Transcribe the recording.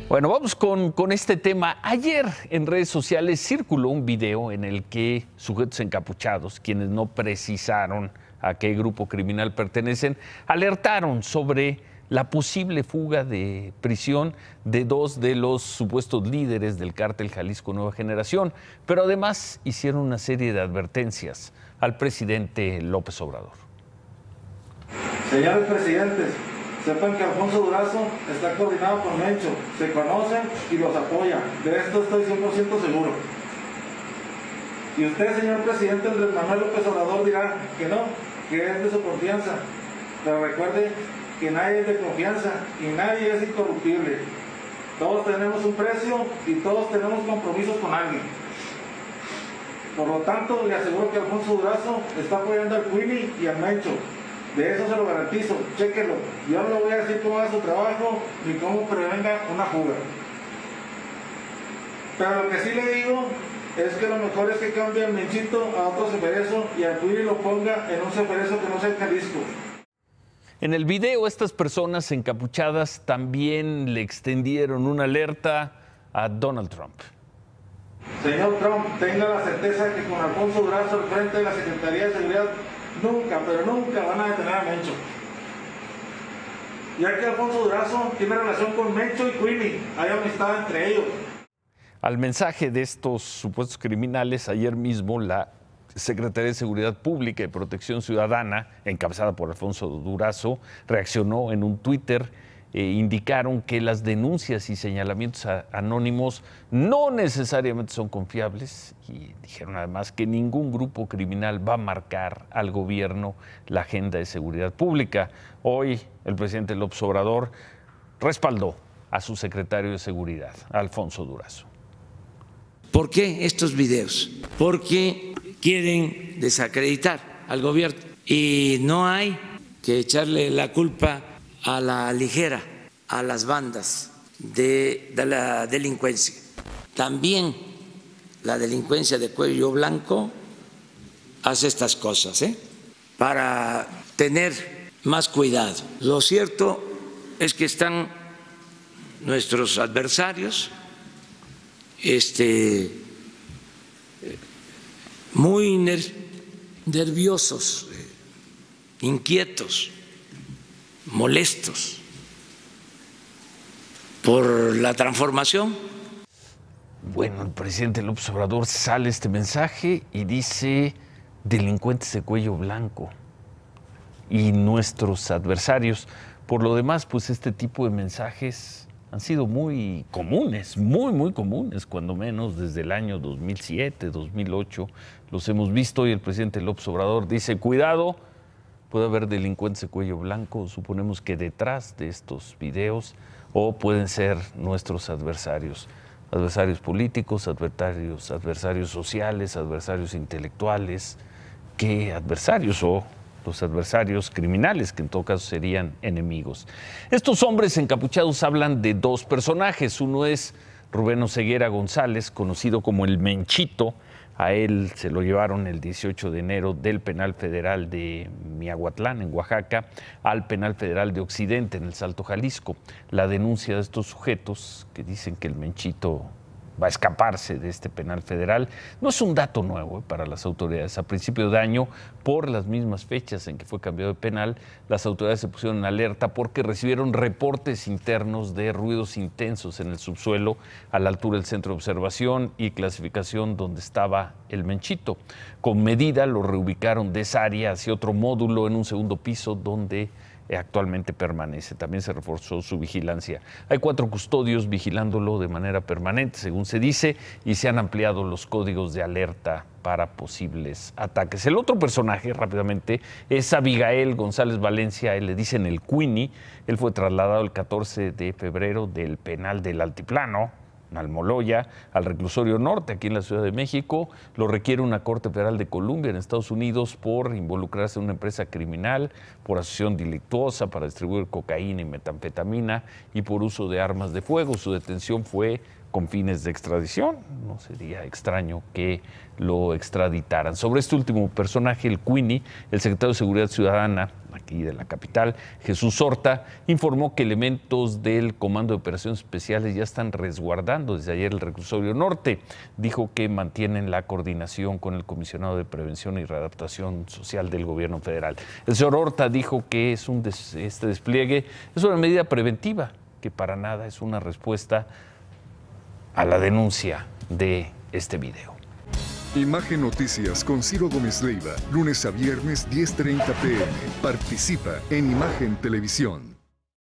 Bueno, vamos con este tema. Ayer en redes sociales circuló un video en el que sujetos encapuchados, quienes no precisaron a qué grupo criminal pertenecen, alertaron sobre la posible fuga de prisión de dos de los supuestos líderes del cártel Jalisco Nueva Generación, pero además hicieron una serie de advertencias al presidente López Obrador. Señores presidentes, sepan que Alfonso Durazo está coordinado con Mencho, se conocen y los apoyan, de esto estoy 100% seguro. Y usted, señor presidente Andrés Manuel López Obrador, dirá que no, que es de su confianza, pero recuerde que nadie es de confianza y nadie es incorruptible. Todos tenemos un precio y todos tenemos compromisos con alguien. Por lo tanto, le aseguro que Alfonso Durazo está apoyando al Quini y al Mencho. De eso se lo garantizo, chéquelo. Yo no le voy a decir cómo haga su trabajo ni cómo prevenga una fuga. Pero lo que sí le digo es que lo mejor es que cambie al Menchito a otro ceferezo y al Quini lo ponga en un ceferezo que no sea el Jalisco. En el video, estas personas encapuchadas también le extendieron una alerta a Donald Trump. Señor Trump, tenga la certeza que con Alfonso Durazo al frente de la Secretaría de Seguridad nunca, pero nunca van a detener a Mencho. Ya que Alfonso Durazo tiene relación con Mencho y Quini, hay amistad entre ellos. Al mensaje de estos supuestos criminales, ayer mismo la Secretaría de Seguridad Pública y Protección Ciudadana, encabezada por Alfonso Durazo, reaccionó en un Twitter. Indicaron que las denuncias y señalamientos anónimos no necesariamente son confiables y dijeron además que ningún grupo criminal va a marcar al gobierno la agenda de seguridad pública. Hoy el presidente López Obrador respaldó a su secretario de Seguridad, Alfonso Durazo. ¿Por qué estos videos? Porque quieren desacreditar al gobierno y no hay que echarle la culpa a la ligera a las bandas de la delincuencia. También la delincuencia de cuello blanco hace estas cosas, para tener más cuidado. Lo cierto es que están nuestros adversarios muy nerviosos, inquietos, molestos por la transformación. Bueno, el presidente López Obrador sale este mensaje y dice delincuentes de cuello blanco y nuestros adversarios. Por lo demás, pues este tipo de mensajes han sido muy comunes, muy comunes, cuando menos desde el año 2007, 2008. Los hemos visto y el presidente López Obrador dice, cuidado, puede haber delincuentes de cuello blanco, suponemos que detrás de estos videos, o pueden ser nuestros adversarios, adversarios políticos, adversarios sociales, adversarios intelectuales, ¿qué adversarios? O los adversarios criminales, que en todo caso serían enemigos. Estos hombres encapuchados hablan de dos personajes. Uno es Rubén Oseguera González, conocido como el Menchito. A él se lo llevaron el 18 de enero del Penal Federal de Miahuatlán, en Oaxaca, al Penal Federal de Occidente, en el Salto, Jalisco. La denuncia de estos sujetos, que dicen que el Menchito va a escaparse de este penal federal, no es un dato nuevo para las autoridades. A principio de año, por las mismas fechas en que fue cambiado de penal, las autoridades se pusieron en alerta porque recibieron reportes internos de ruidos intensos en el subsuelo a la altura del centro de observación y clasificación donde estaba el Menchito. Con medida lo reubicaron de esa área hacia otro módulo en un segundo piso donde actualmente permanece. También se reforzó su vigilancia. Hay 4 custodios vigilándolo de manera permanente, según se dice, y se han ampliado los códigos de alerta para posibles ataques. El otro personaje, rápidamente, es Abigail González Valencia, él le dicen el Quini. Él fue trasladado el 14 de febrero del penal del Altiplano, Almoloya, al reclusorio norte, aquí en la Ciudad de México. Lo requiere una Corte Federal de Columbia en Estados Unidos por involucrarse en una empresa criminal, por asociación delictuosa para distribuir cocaína y metanfetamina y por uso de armas de fuego. Su detención fue con fines de extradición. No sería extraño que lo extraditaran. Sobre este último personaje, el Quini, el secretario de Seguridad Ciudadana, aquí de la capital, Jesús Horta, informó que elementos del Comando de Operaciones Especiales ya están resguardando desde ayer el reclusorio norte. Dijo que mantienen la coordinación con el Comisionado de Prevención y Readaptación Social del Gobierno Federal. El señor Horta dijo que este despliegue es una medida preventiva, que para nada es una respuesta a la denuncia de este video. Imagen Noticias con Ciro Gómez Leiva, lunes a viernes 10:30 p.m. Participa en Imagen Televisión.